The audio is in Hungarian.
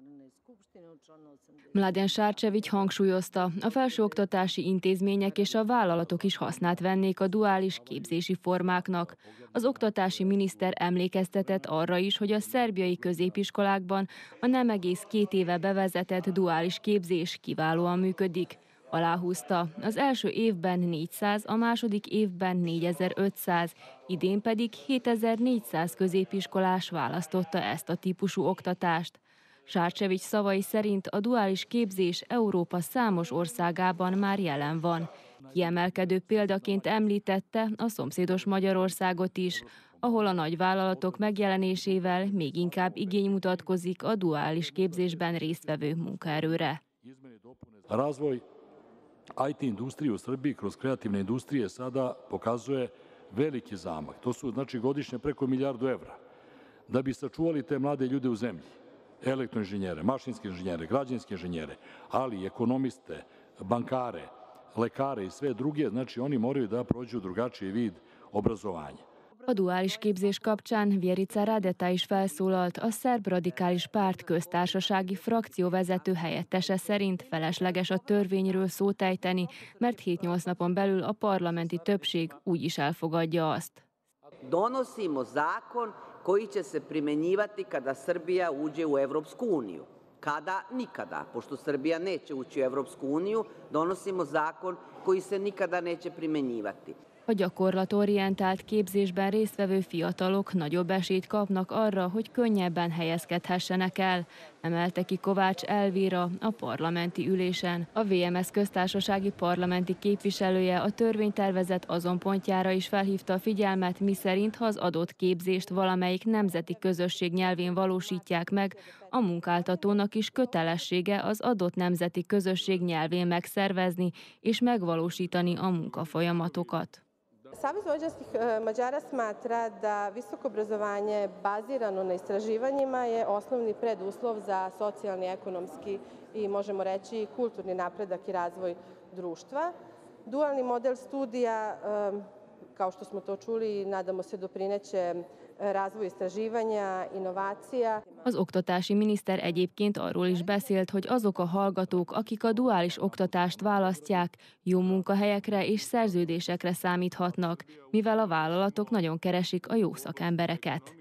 Mladen Šarčević hangsúlyozta, a felsőoktatási intézmények és a vállalatok is hasznát vennék a duális képzési formáknak. Az oktatási miniszter emlékeztetett arra is, hogy a szerbiai középiskolákban a nem egész 2 éve bevezetett duális képzés kiválóan működik. Aláhúzta, az első évben 400, a második évben 4500, idén pedig 7400 középiskolás választotta ezt a típusú oktatást. Šarčević szavai szerint a duális képzés Európa számos országában már jelen van. Kiemelkedő példaként említette a szomszédos Magyarországot is, ahol a nagyvállalatok megjelenésével még inkább igény mutatkozik a duális képzésben résztvevő munkaerőre. Razvoj IT industrije u Srbiji kroz kreativne industrije sada pokazuje veliki zamah. To su znači godišnje preko milijardu evra. Da bi sačuvali te mlade ljude u zemlji, elektroinženjere, mašinske inženjere, građevinske inženjere, ali i ekonomiste, bankare, lekare i sve druge, znači oni moraju da prođu drugačiji vid obrazovanja. A duális képzés kapcsán Vjerica Radeta is felszólalt, a szerb radikális párt köztársasági frakcióvezető helyettese szerint felesleges a törvényről szót ejteni, mert 7-8 napon belül a parlamenti többség úgyis elfogadja azt. Donosimo zakon koji će se primenjivati kada Srbija uđe u Evropsku uniju. Kada? Nikada. Pošto Srbija neće ući u Evropsku uniju, donosimo zakon koji se nikada neće primenjivati. A gyakorlatorientált képzésben résztvevő fiatalok nagyobb esélyt kapnak arra, hogy könnyebben helyezkedhessenek el, emelte ki Kovács Elvíra a parlamenti ülésen. A VMS köztársasági parlamenti képviselője a törvénytervezet azon pontjára is felhívta a figyelmet, miszerint ha az adott képzést valamelyik nemzeti közösség nyelvén valósítják meg, a munkáltatónak is kötelessége az adott nemzeti közösség nyelvén megszervezni és megvalósítani a munkafolyamatokat. Savez vojvođanskih Mađara smatra da visoko obrazovanje bazirano na istraživanjima je osnovni preduslov za socijalni, ekonomski i možemo reći kulturni napredak i razvoj društva. Dualni model studija, kao što smo to čuli, nadamo se doprineće razvoju istraživanja, inovácia. Az oktatási miniszter egyébként arról is beszélt, hogy azok a hallgatók, akik a duális oktatást választják, jó munkahelyekre és szerződésekre számíthatnak, mivel a vállalatok nagyon keresik a jó szakembereket.